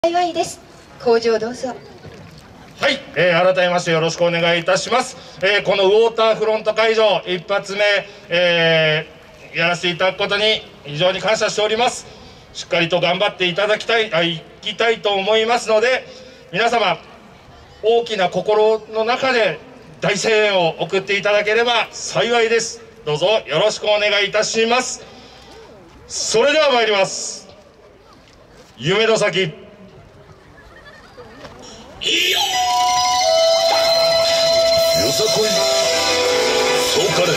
幸いです。工場どうぞ。 はい、改めましてよろしくお願いいたします。このウォーターフロント会場一発目、やらせていただくことに非常に感謝しております。しっかりと頑張っていきたいと思いますので、皆様大きな心の中で大声援を送っていただければ幸いです。どうぞよろしくお願いいたします。それでは参ります。夢の先いいよさこいそうかれ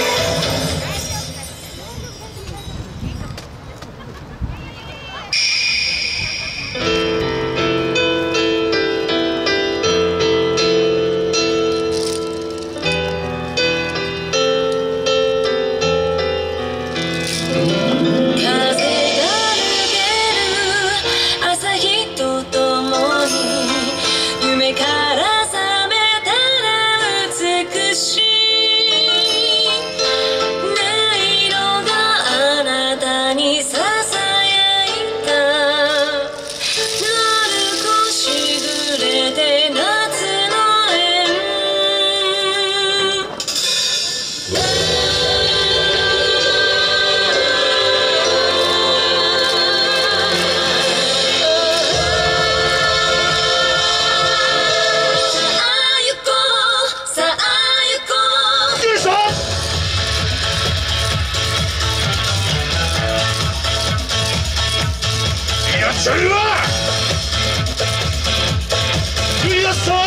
それはクリアスト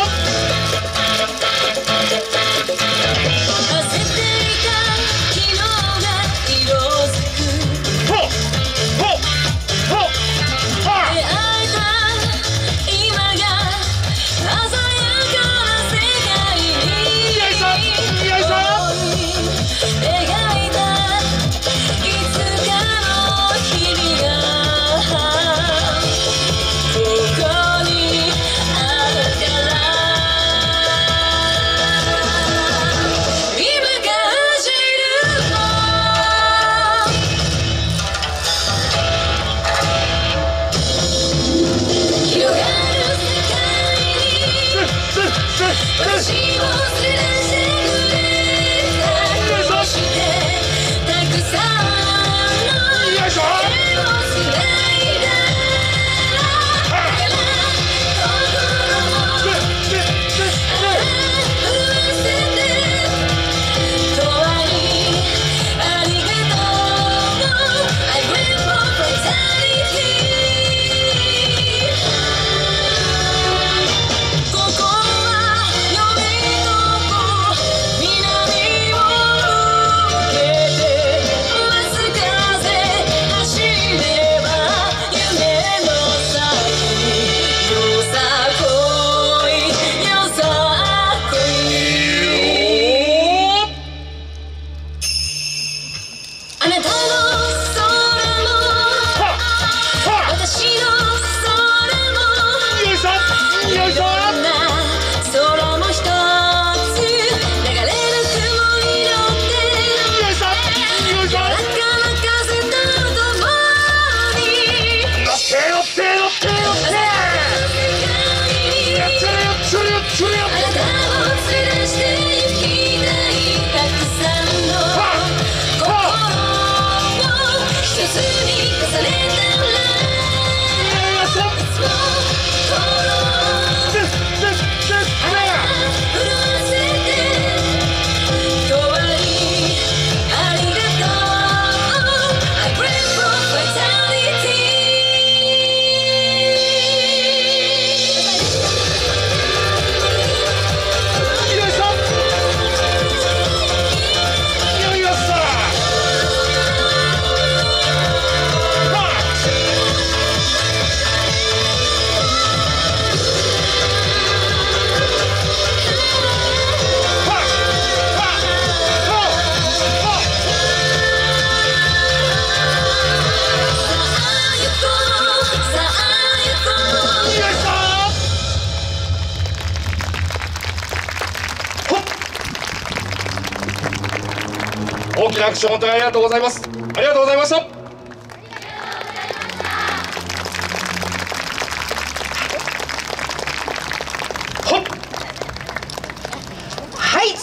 大きな拍手を本当にありがとうございます。ありがとうございました。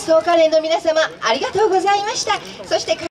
総カレーの皆様ありがとうございました。そして